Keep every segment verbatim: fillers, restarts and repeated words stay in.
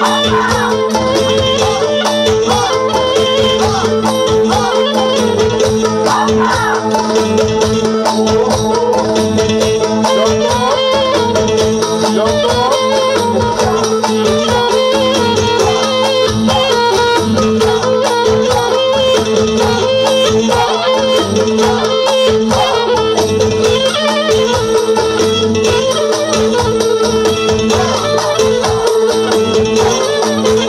Thank you.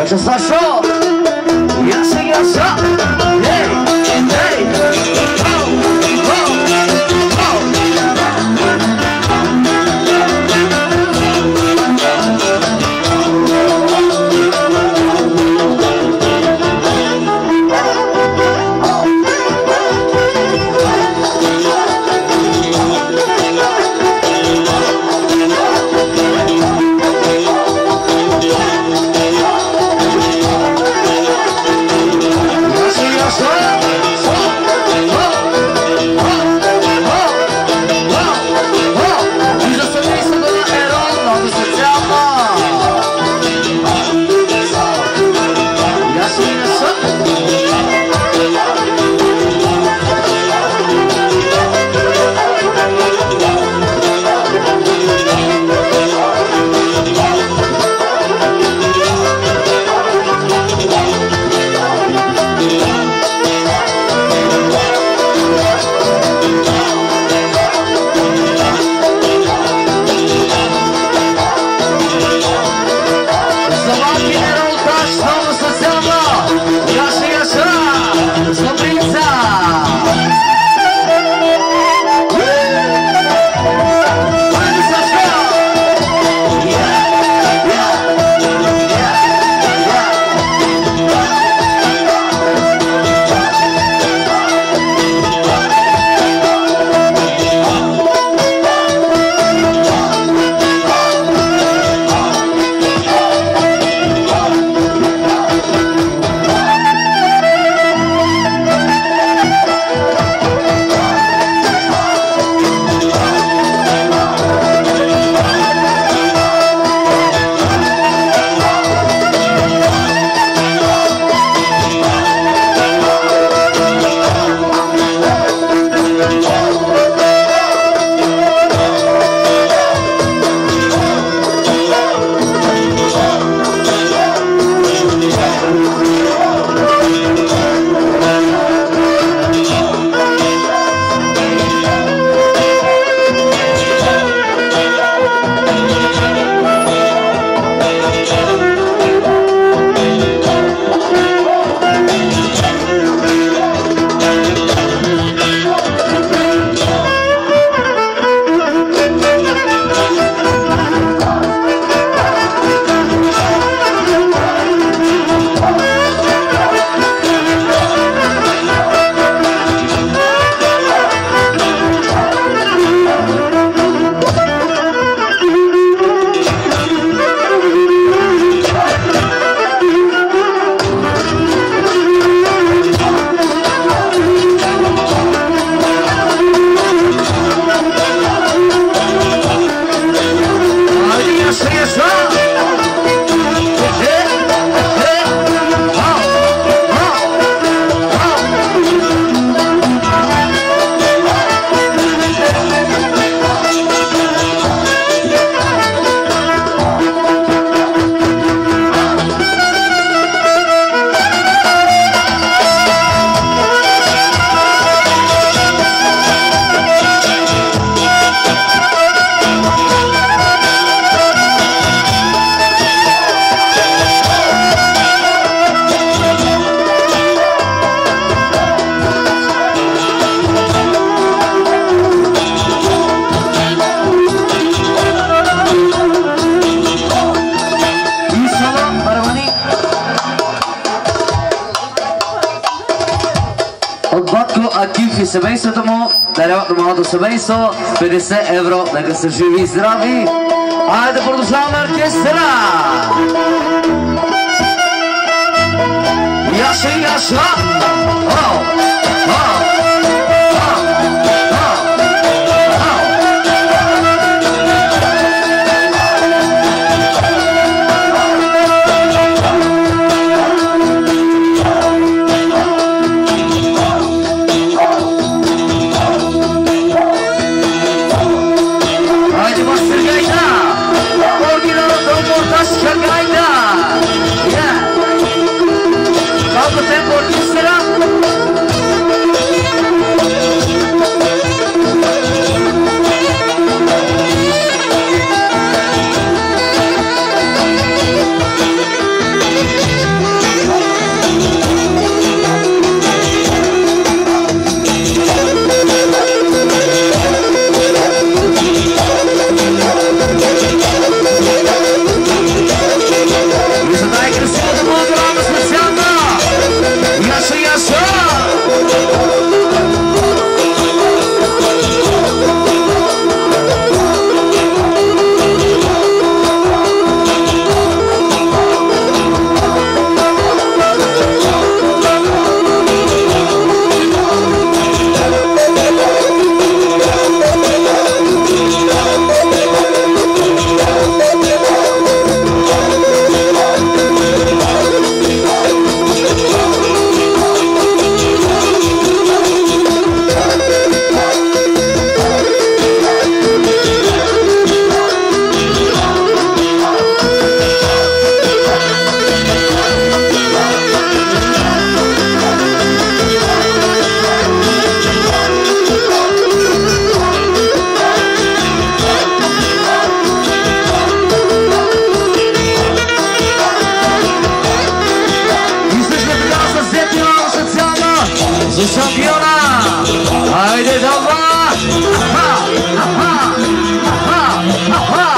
Yaşasın şov. Yaşa yaşa. Hey, hey. Oh, oh, oh. Акив и семейството му даряват на малото семейство петдесет евро. Нека са живи и здрави. Айде да продължаваме оркестъра! Яша и Яша! О! О! Orginal Domortaş Kagayda Zambiona. Haydi dava. Aha, aha, aha, aha.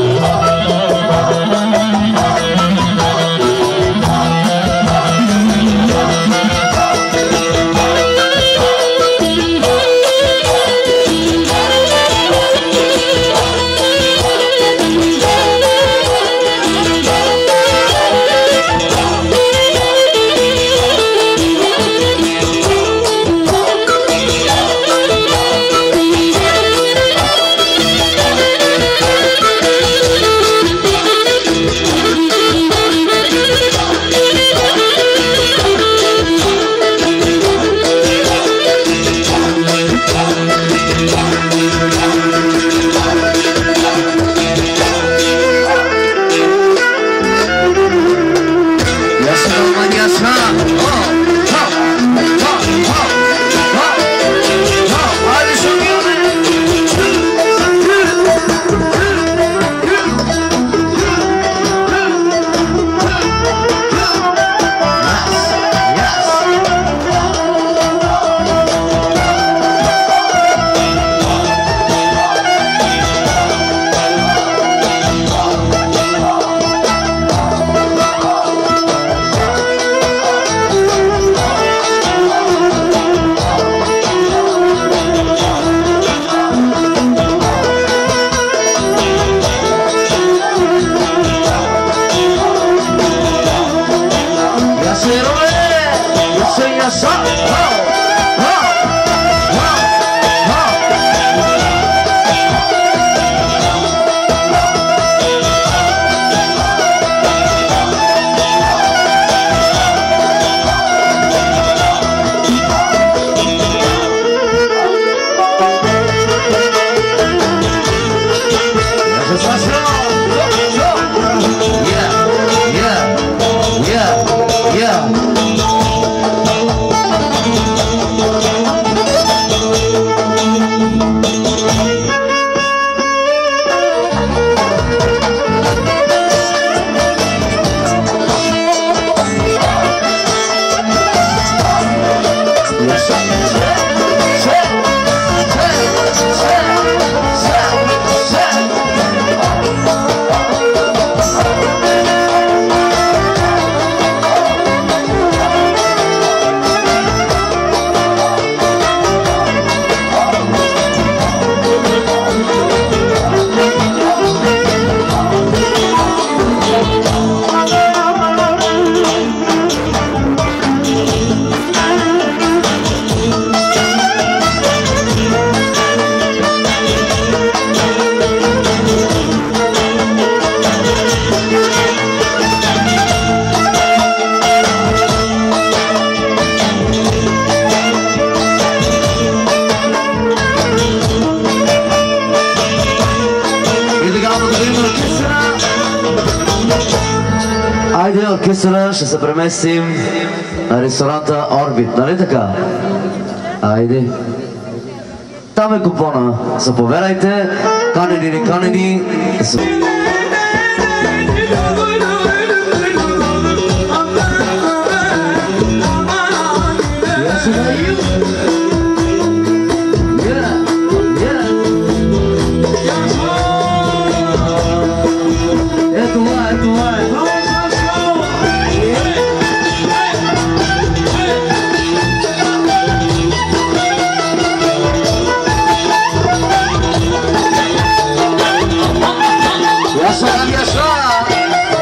Ajde orkestra, ще се преместим на ресторанта Орбит, нали така? Ajde. Там е купона, заповядайте, канени не канени. Yes, sir.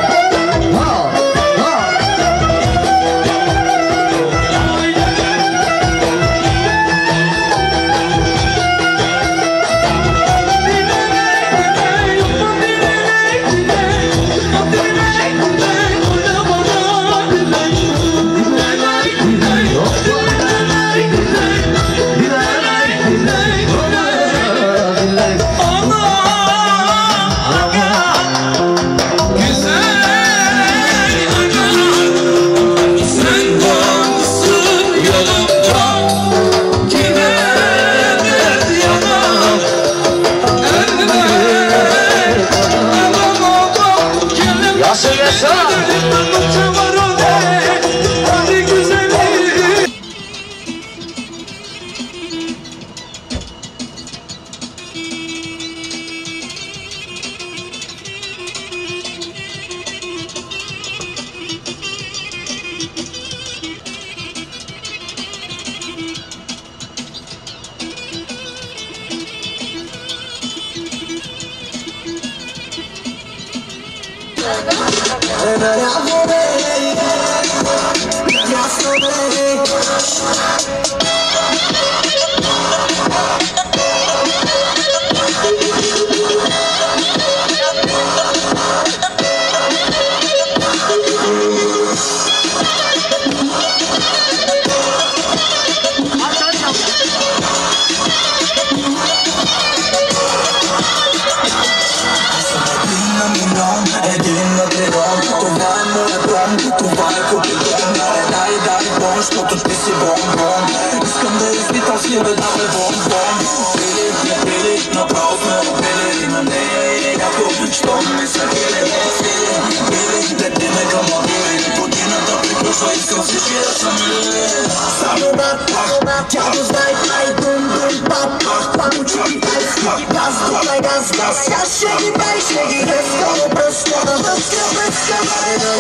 Защото ти си бомбон. Искам да изпитам с тебе да ме бомбон. Пили, не пили, направо сме опили. На нея или някой, щом ми са хили. Сили, пили, лети ме към мобили. Годината приключва, искам всички да са мили. Само бат, тя го знае, ай, дум, дум, пап, пап, учи китайски. Газ, дуплай, газ, газ, я ще ги дай, ще ги резка, но пръста, връзка, връзка, връзка,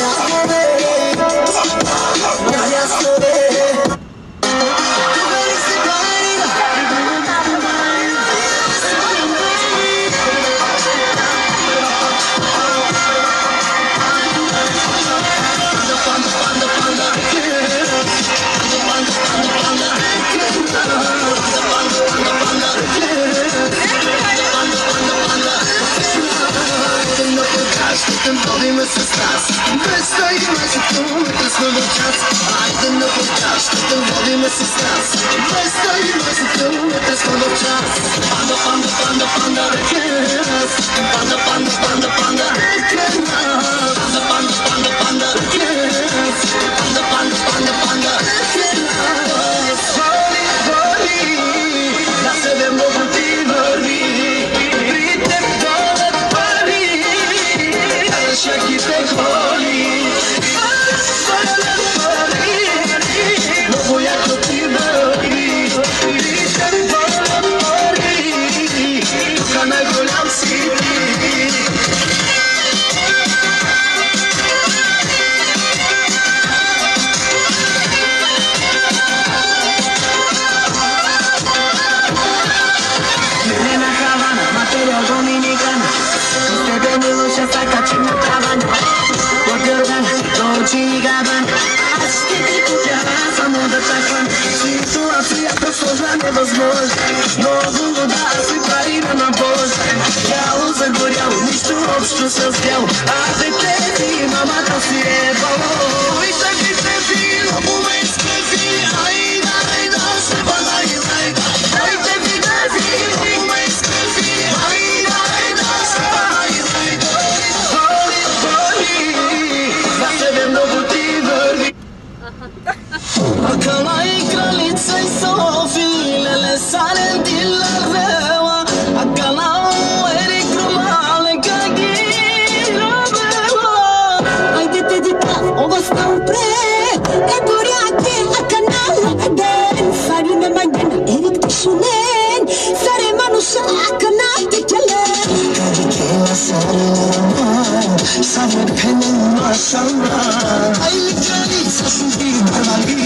Bavíme se strás, přestaňme si tu, my jsme byl čas. Ajde na počas, bavíme se strás, přestaňme si tu, my jsme byl čas. Panda, panda, panda, panda, rekenas. Panda, panda, panda, panda, rekenas. Panda, panda, panda, panda, rekenas. Panda, panda, panda, panda, rekenas. Voli, voli, da sebe mogu ti vrvi. Pritem dole pali. Čak i te voli, mogu jako ti voli, te voli, ka najgoljam si ti. Venena Havana, material dominicana, usted me lo se saca chino cabana. Dolce Gabbana, само да чакам ситуацията сложна невъзможна. Много вода си парира на Божа. Бяло загоряло, нищо общо с бяло. А дете ти, мамата си е бало. И всеки се ви, лъбове и скъфи. Айда, айда, се бана и лайда. Дайте ви гъфи, лъбове и скъфи. Айда, айда, се бана и лайда. Боли, боли, за себе много ти върви. Акала и кралица и Софи, леле сарен дила рвела. Акала ери крумале каки робела. Айде те дика, ова стампре. Е боряке, аканала ден. Фарина магана, ерик тишунен. Саре мануша, аканате келен. Кадикела сарина, саре пенен машана. Ай кралица шуги бармали.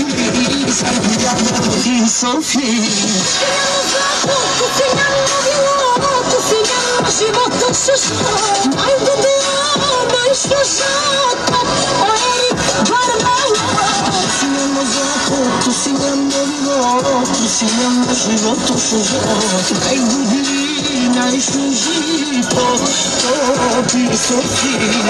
In Sophie tu figliamo vivo, tu figliamo životu sušlo. Ajde bilo, maj slušato, o eri barmalo. Tu figliamo zlato, tu figliamo vivo, tu figliamo životu sušlo. Ajde bili najslužito, to ti Sophie.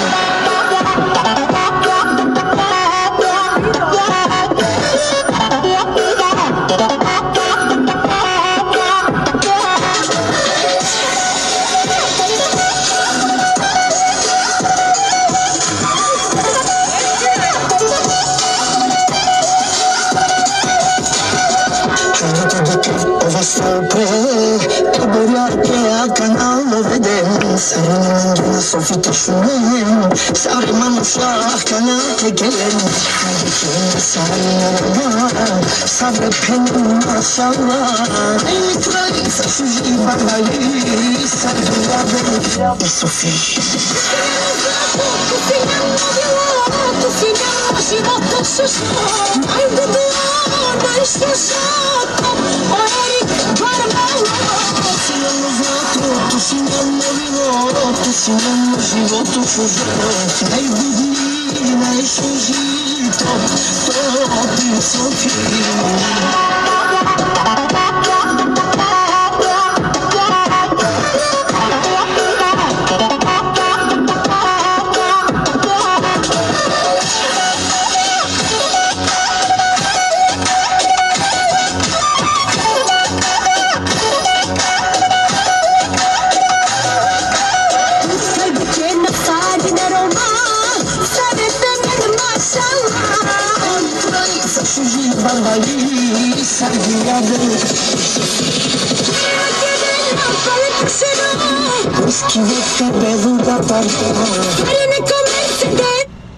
Sofita şunem, sarı manuşah kanate gelen. Haydi ki sarılarına, sarı penin maşallah. Ey kraliça şu jibanayı, sarıya beni Sofia. Tu figliamo vivo, tu figliamo životu sušlo. Ajde bilo, maj slušato, o eri barmalo. Tu figliamo zlato, tu figliamo vivo. Ты сильно животу чужого Найди найшужи Топ, топ, высокий Barbarie, sanguinada Whisky, vodka, beluga, parfuma Arena komercyjne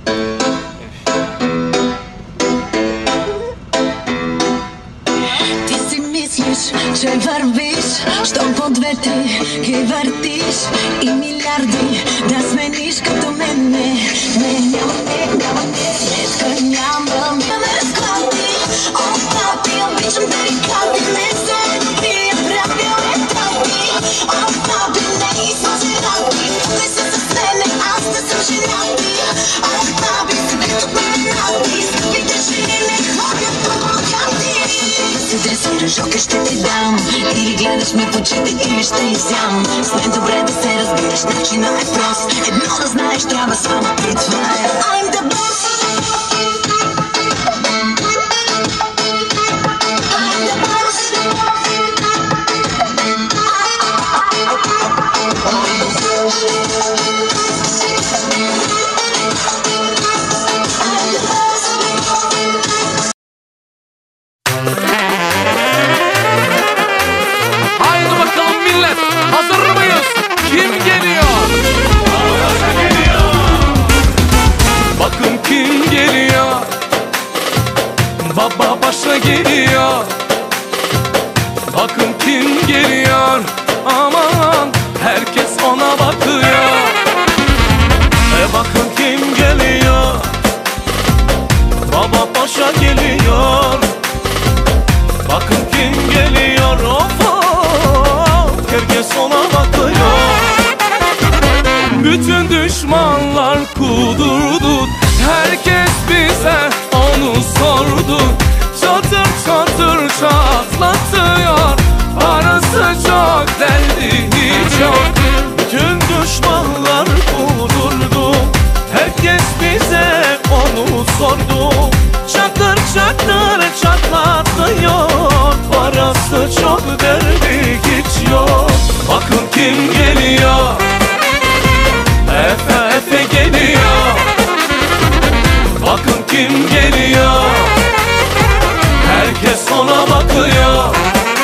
Ти си мислиш, че вървиш Щом по две-три ги въртиш И милиарди да смениш като мен Не, не, няма не, няма не Днеска няма ме ме разклати О, папи, обичам да рекати Не се добия, правил е тати О, папи, не изложи рати Той се засене, аз не съм женати О, папи, съветът ме нати Скъпите жени не ходят по богати Се дресираш, оке ще ти дам Или гледаш ме в очите, или ще изям С мен добре да се разбираш, начинът е прост Едно да знаеш, трябва само ти, това е I'm the boss Haydi bakalım millet, hazır mıyız? Kim geliyor? Bakın kim geliyor? Baba başa geliyor. Bakın kim geliyor? Aman herkes ona bakıyor. E bakın kim geliyor? Baba başa geliyor. Bakın kim geliyor? Of of herkes ona bakıyor. Bütün düşmanlar kudurdu. Herkes bize onu sordu. Çatır çatır çatlatıyor. Parası çok, derdi hiç yok. Bütün düşmanlar kudurdu. Herkes bize onu sordu. Çatır çatır çatlatıyor. Parası çok, derdi hiç yok. Bakın kim geliyor? Efe Efe geliyor. Bakın kim geliyor? Herkes ona bakıyor.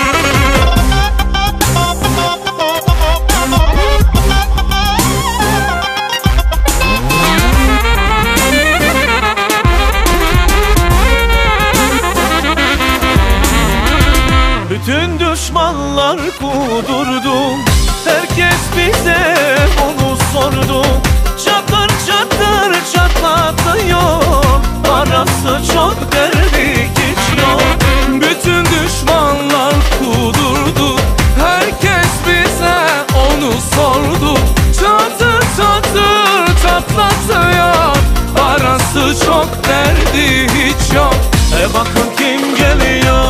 Bütün düşmanlar kudurdu. Herkes bize onu sordu. Çatır çatır çatlatıyor. Parası çok, derdi hiç yok. Bütün düşmanlar kudurdu. Herkes bize onu sordu. Çatır çatır çatlatıyor. Parası çok, derdi hiç yok. E bakın kim geliyor?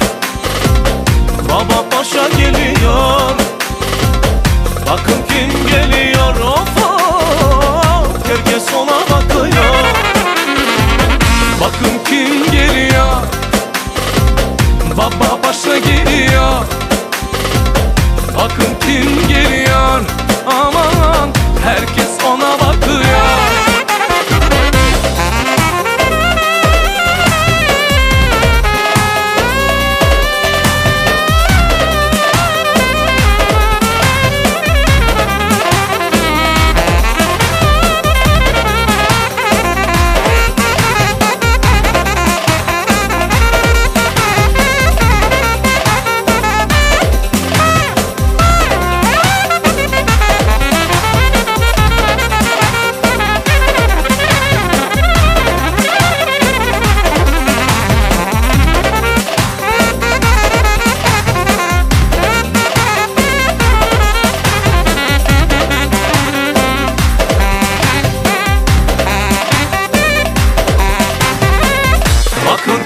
Baba paşa geliyor. Bakın kim geliyor? Of of herkes ona bakıyor. Bakın kim geliyor? Baba paşa geliyor. Bakın kim geliyor? Aman herkes ona bakıyor.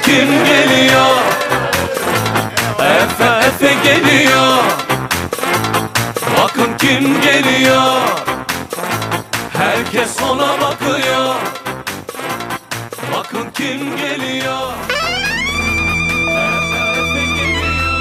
kim geliyor? Efe Efe geliyor. Bakın kim geliyor? Herkes ona bakıyor. Bakın kim geliyor? Efe Efe geliyor.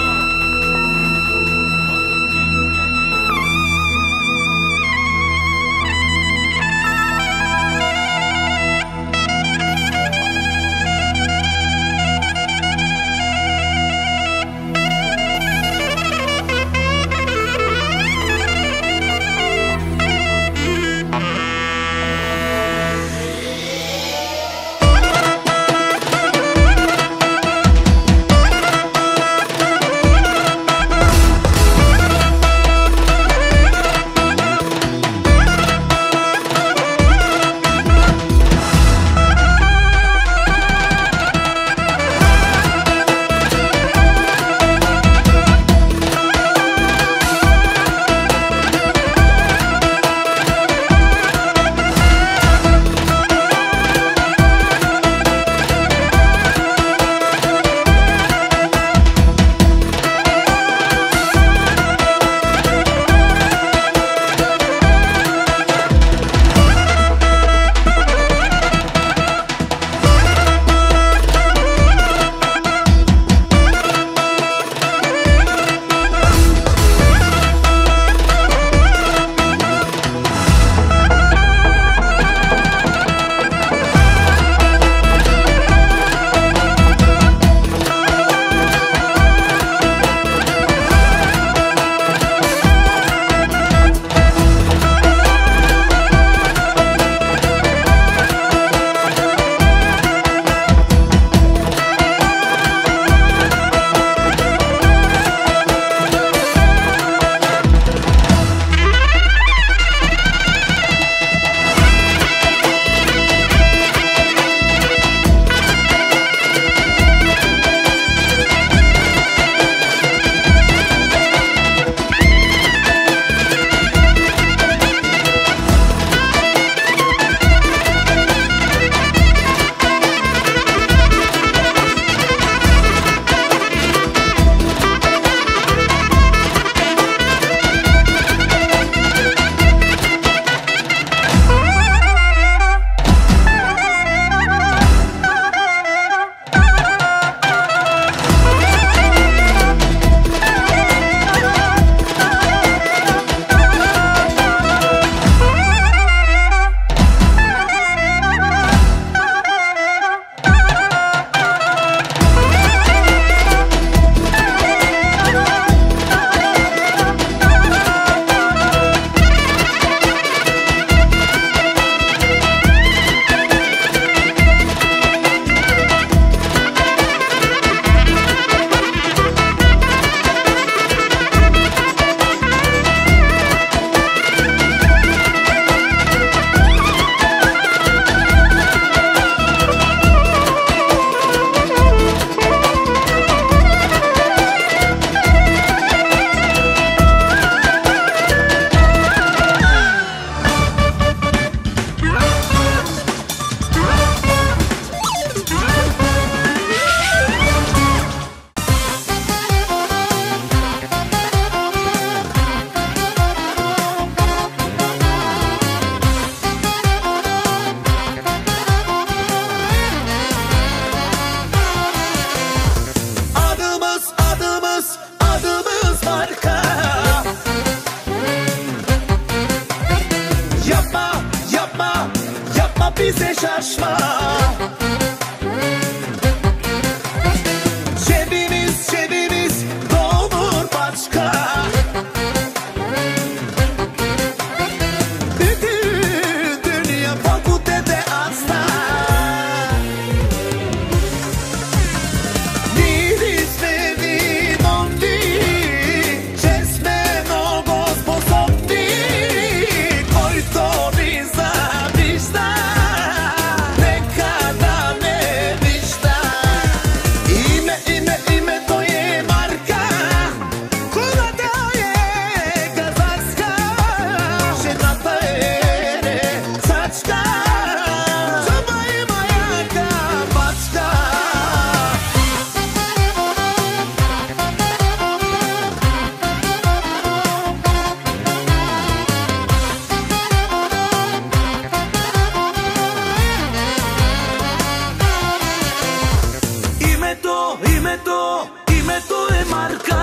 Името, името е марка.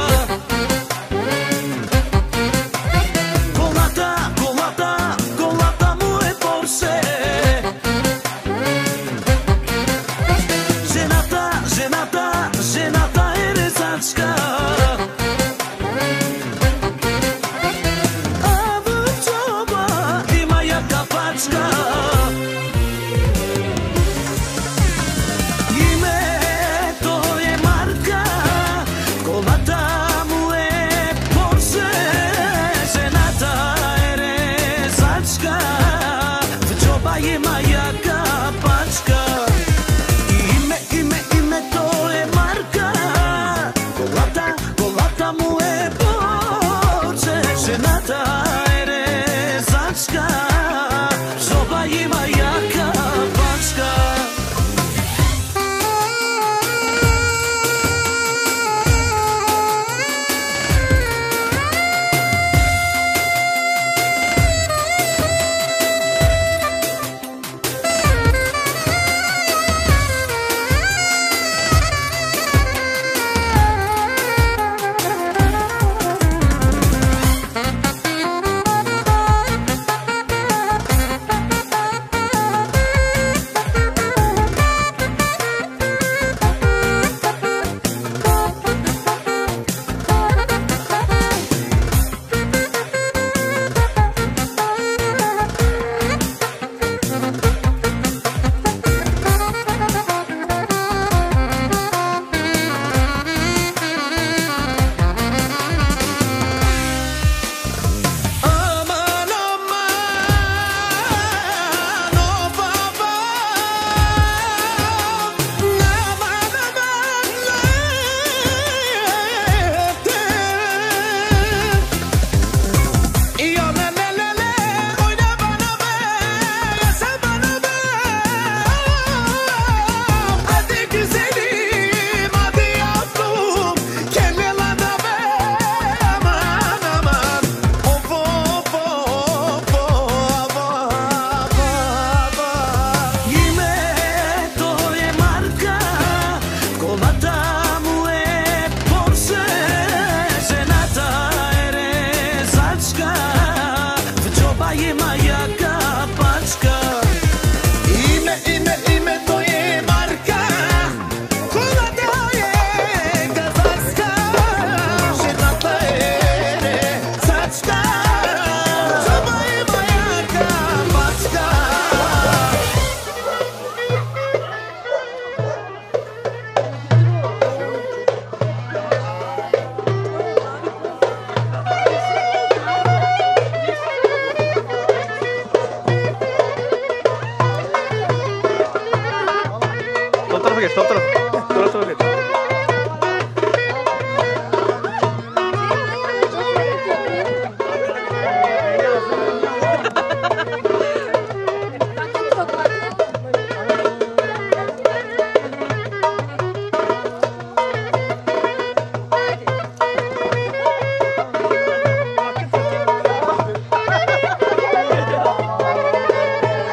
Колата, колата, колата му е Порше. Жената, жената, жената е резачка. А в джоба има яка пачка.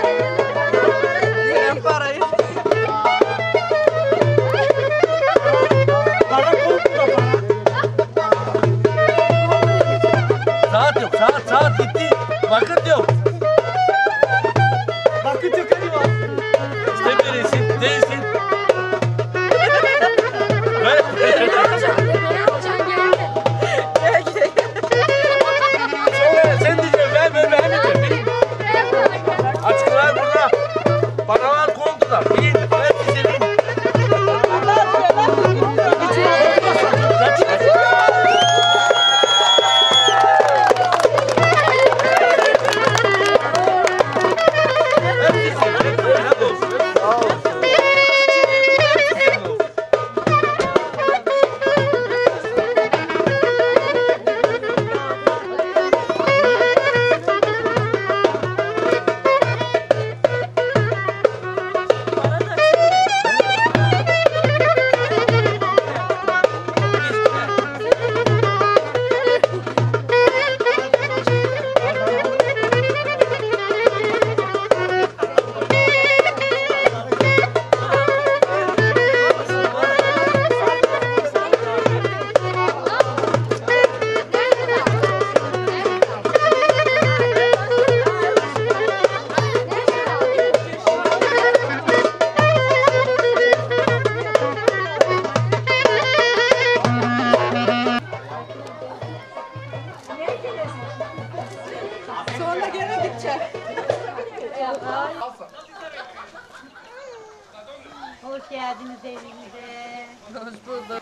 Para aí. hoş geldiniz evimize. Hoş bulduk.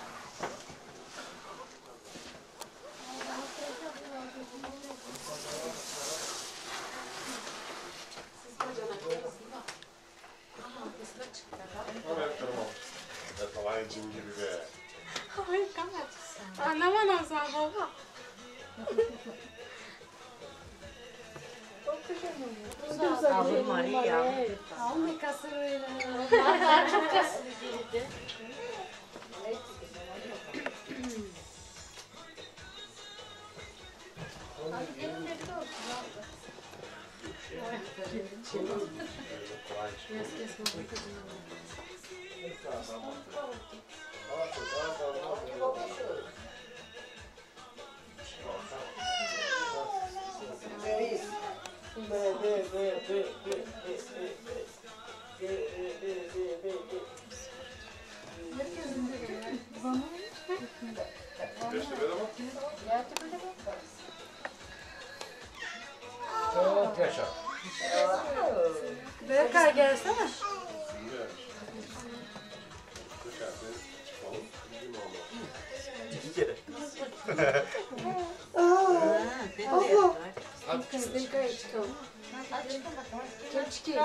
Anlamadım sen baba. Abi Maria. Alma kasır öyle. Çok kaslı girdi. Çok yaşa. Berkay gelsene. İki kere. Kız Berkay'a çıkalım. Gel çıkayım.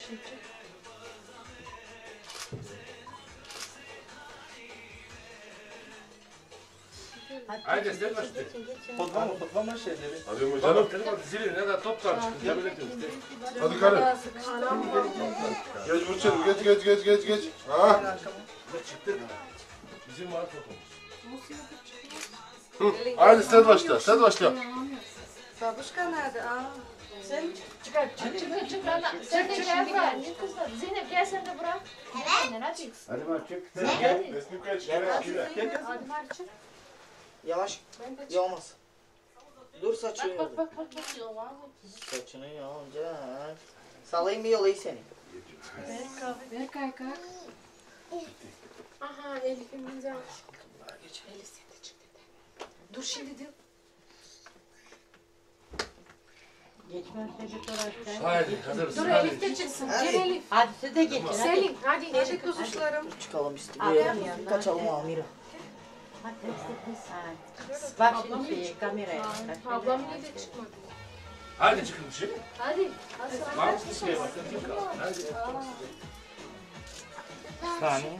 Haydi sen başla. Potlama potlama şeyleri. Hadi canım. Zili ne kadar top tartıştık. Ya böyle temizle. Hadi karı. Geç Burçin. Geç geç geç geç geç. Ha? Çıktık. Bizim var topumuz. Haydi sen başla. Sen başla. Babuşka nerede? Aa. Sen çıkar, çık, çık, çık. Sen de gel bırak. Kızlar, Zeynep gel sen de bırak. Evet. Hadi. Hadi bak çık. Gel. Resmi kaç. Gel. Gel. Hadi var çık. Yavaş. Yağmaz. Dur saçını Bak bak bak bak bak. Saçını yolacak. Salayım bir yolayı seni. Berkay. Berkay kalk. Aha Elif'in bineceğim. Elif sen de çık dedi. Dur şimdi diyor. Geçmez çocuklar. Haydi hazırız. Dur Elif de çıksın. Gel Elif. Hadi siz de geçin. Selin hadi. Hadi kuzuşlarım. Çıkalım işte. Abi, Bir yanına. kaçalım Amira. Hadi siz. Bak şimdi şey kameraya. Ablam niye de çıkmadı? Haydi çıkın dışarı. Hadi. Var mı bir şey bakın. Hadi. Saniye.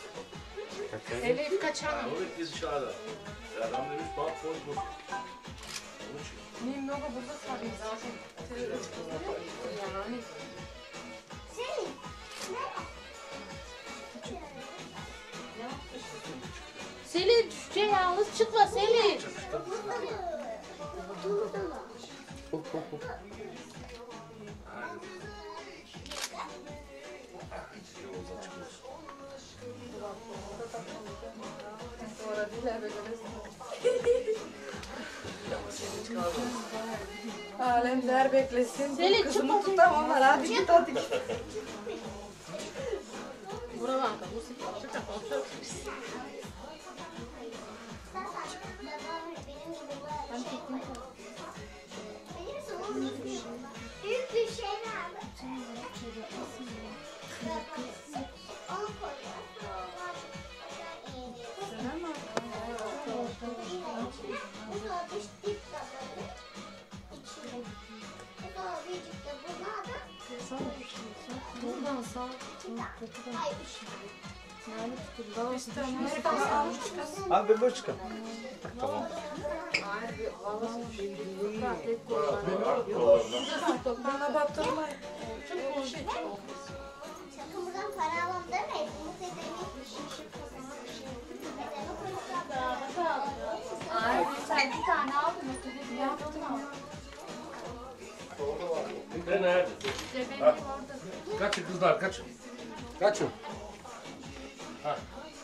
Elif kaçalım. Orada biz dışarıda. Adam demiş bak boz boz. Benim logo burada sarıyor zaten. Yani. Selin şey yalnız çıkma Selin. Sonra diler böyle. Alem der beklesin. Selin, Kızımı çıkma. tutamam. Hadi git hadi. Buna bak. Bu sıkı çıkar. Büyük bir şey nerede? Onu koyuyor. Bu da dış dip tabanı. İçine. Bu da biricik de bunlar da. Buradan sağ. Hayır. Abi ben böyle çıkalım. Tamam. Bana baktırma. Sakın buradan para alalım demeyin. Bu seferin bir şey Ay sen bir tane aldın. Ötede bir yaptın mı? Ne nerede? Cebenin orada. Kaçın kızlar kaçın. Kaçın. Ha.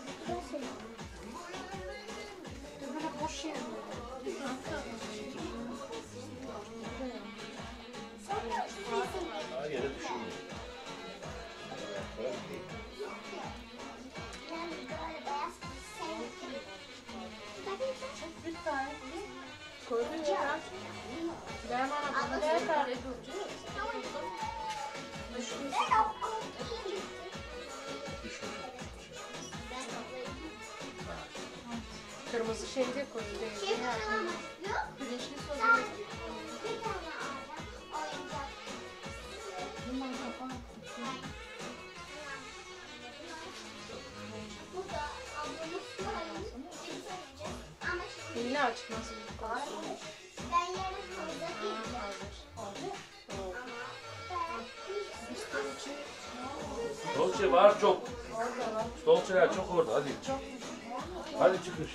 Böyle boş yer. Ha yere düşüyor. Koydun ya. Ben bana bunu ne kadar ediyorsun? Düşüyor. sosu şeyde koyuyor. Şey kalamaz yok. Güneşli sosu. Ben bir tane alacağım. Oyuncak. Limon kapağı. Burada ablamız koymuş. Biz yapacağız. Ama şimdi Elini açması. ben yarın havuza gideceğim. Ama ben Dolce var çok. Dolceler çok orada hadi. Hadi çıkış.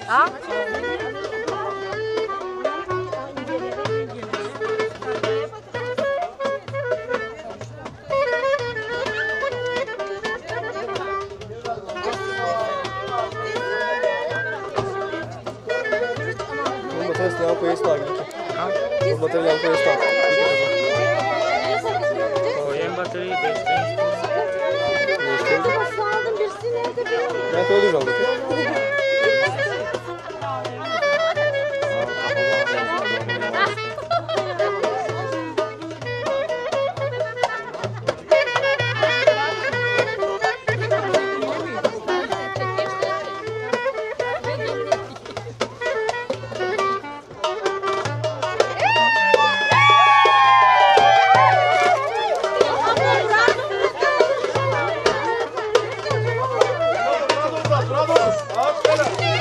Ha? Material com esse lá, o material com esse lá. O yem batarya beş tane. Ben koydum aldım. Bravo! Aferin!